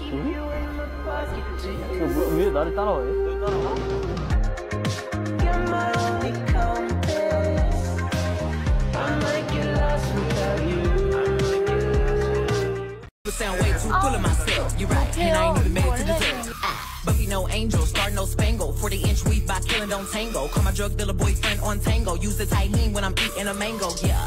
왜 나를 따라와? Sound way too full of myself. You're right, and I ain't even made it to dessert. But we no angel, start no spangle. 40-inch weed by killing don't tango. Call my drug dealer boyfriend on tango. Use the tahini when I'm eating a mango. Yeah.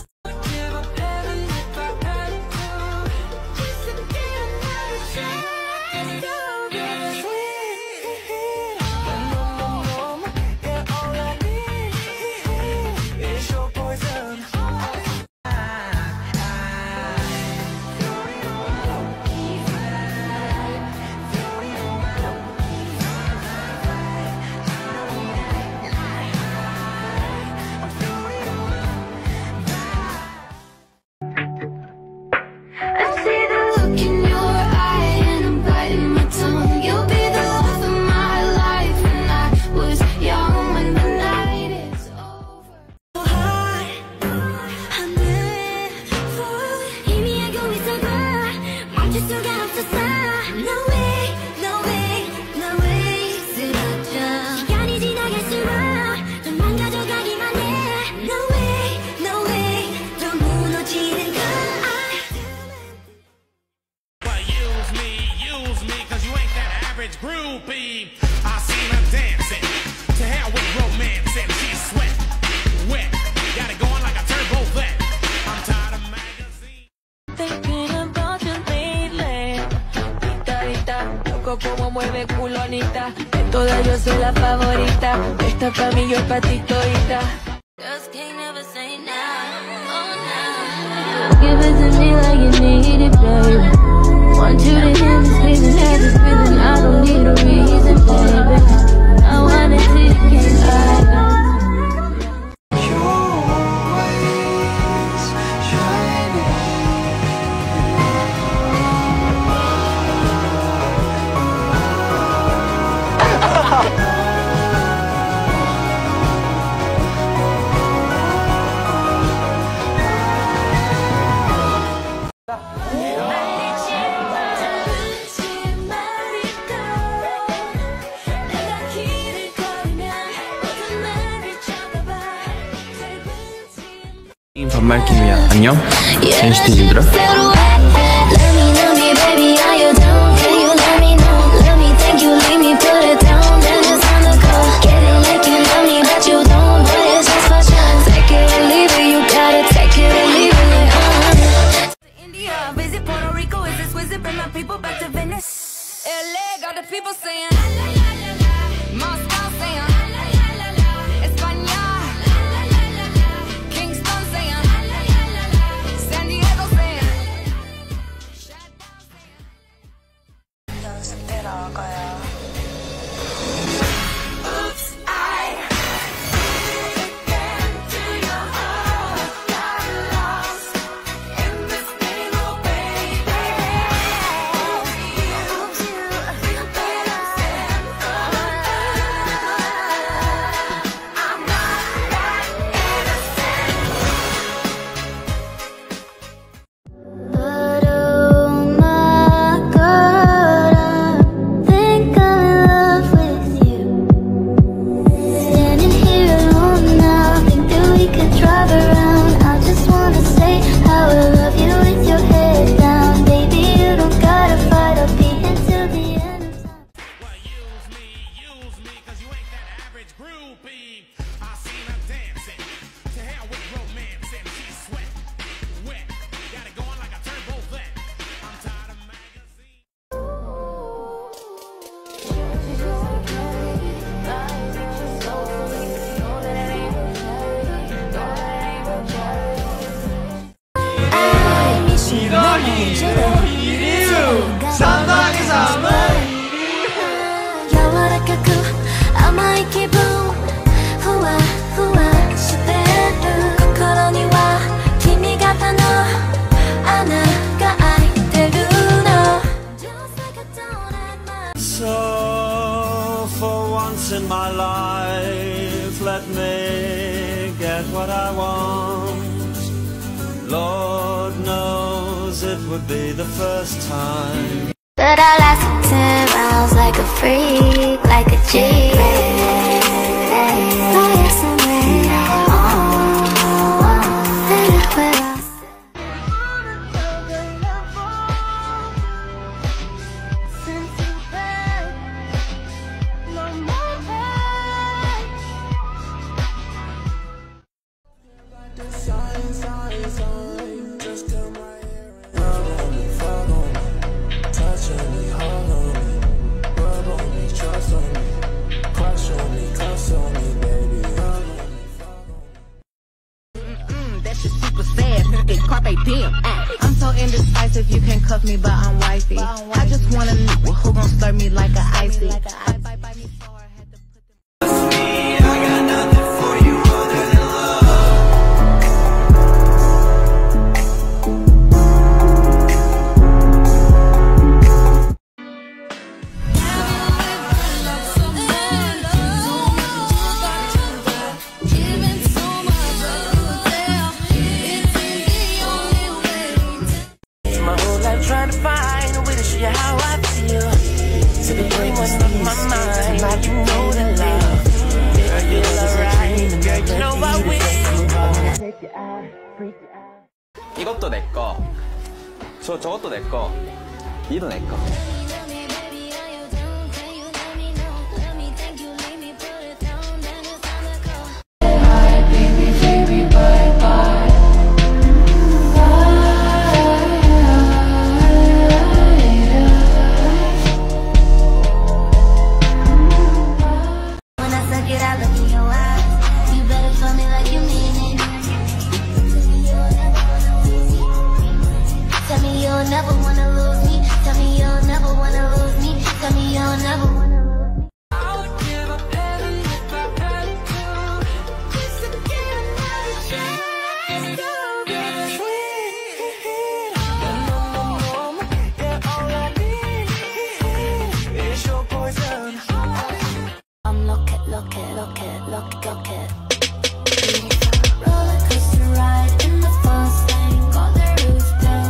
Groupie, I seen her dancing. To hell with romance and she's sweat, wet. Got it going like a turbo vet. I'm tired of magazines. Thinking about you lately. Loco como mueve culonita. De todas yo soy la favorita. Esta pa' mí, yo pa' ti todita. Just can't never say no, oh no. Give it to me like you need it, baby. Want you to hear me screaming, hear me screaming. I don't need a reason, baby. I want it till you can't lie. 반말킴이야. 안녕? NCT님들아? So for once in my life, let me get what I want. Lord knows it would be the first time that I last freak, like a G. I'm so indecisive, you can cuff me, but I'm wifey. I just want a nigga who gon' stir me like a icy. Trying to find a way to show you how I feel. To the brain was on my mind, like you know the love. Girl, you're alright, girl, you know I will. Take your eye, freak your eye. 이것도 내 거. 저것도 내 거. 이도 내 거. Never wanna lose me. Tell me you'll never wanna lose me. Tell me you'll never wanna lose me. I would give up heaven if I had to. Just to get another chance. So good. Sweet. Yeah, all I need is your poison. I'm look it. Roller coaster ride in the fast lane. Got the roof down.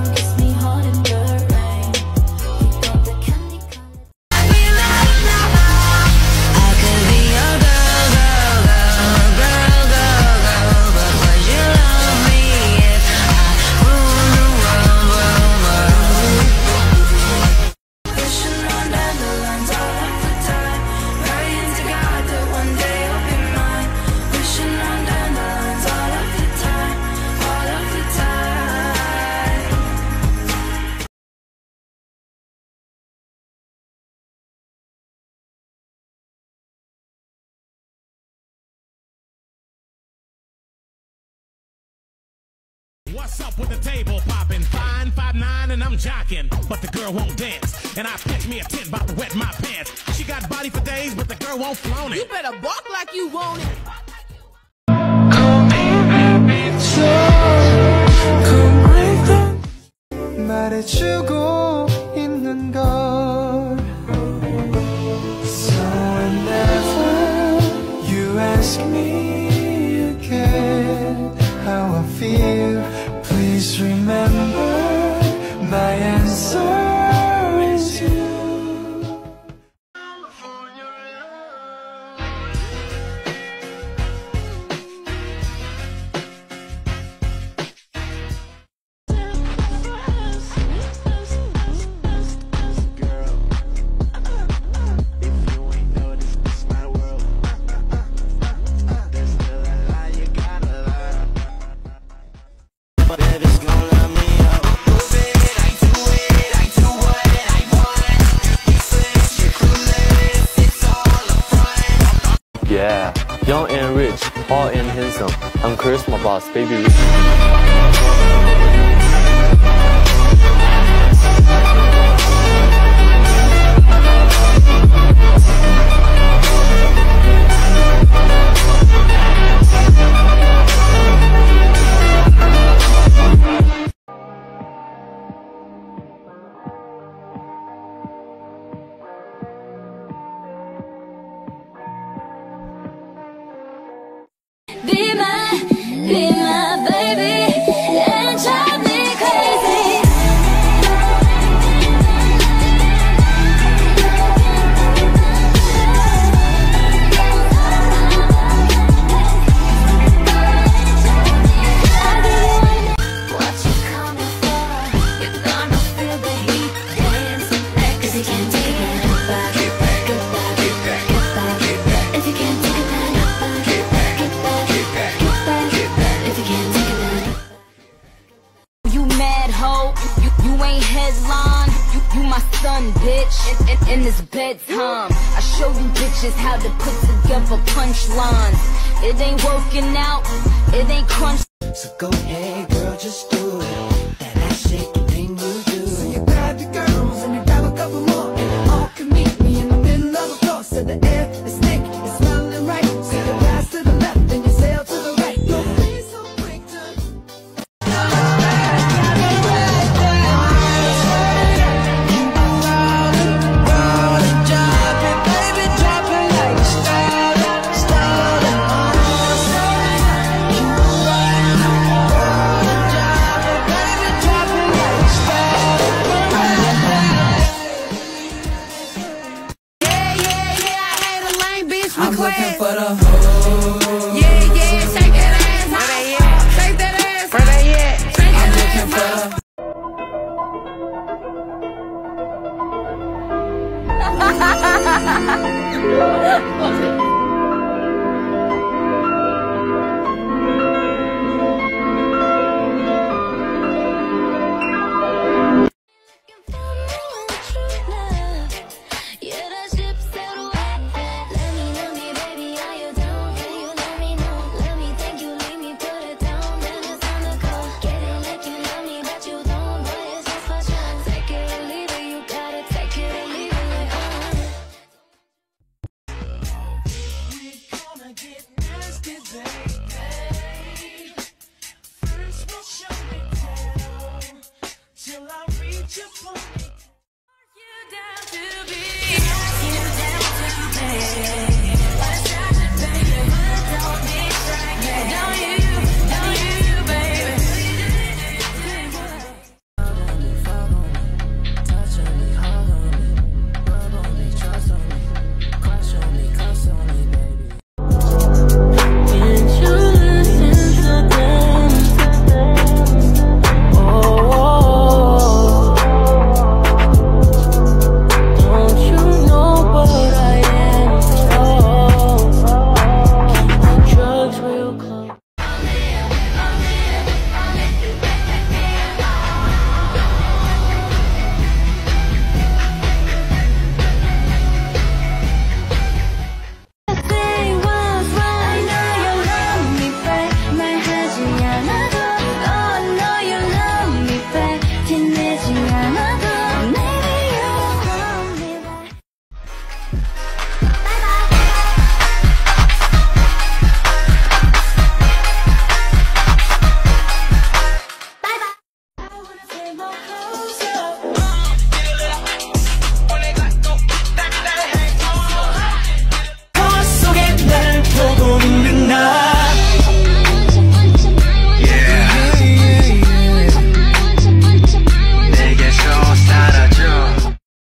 What's up with the table popping? Fine, 5'9" and I'm jocking, but the girl won't dance. And I pitch me a tent, about to wet my pants. She got body for days, but the girl won't flaunt it. You better bark like you want it. Come here, baby, talk. Come break down. 말해주고 있는 걸. So whenever you ask me again how I feel, please remember my answer is you. Yeah, young and rich, tall and handsome. I'm Charisma Boss, Baby Rich. Be my baby. If you can't take it, then get back, get back, get back, get back, get back, get back. If you can't take it, then get back, get back, get back, get back, get back, get back. If you can't take it, then You mad hoe, you ain't headline. You my son, bitch. In this bedtime, I show you bitches how to put together punchlines. It ain't working out, it ain't crunch. So go ahead, girl, just do it. That ass shaking thing you do. So you grab your girls and you grab a couple more, and you all can meet me in the middle of the floor. So the air is thick, it's smelling right. So you pass to the left and you sail to the right. Don't be so quick to. I'm looking for the hoe. Yeah, yeah, shake that ass. Where they at? Shake that ass. Where they at? I'm looking for the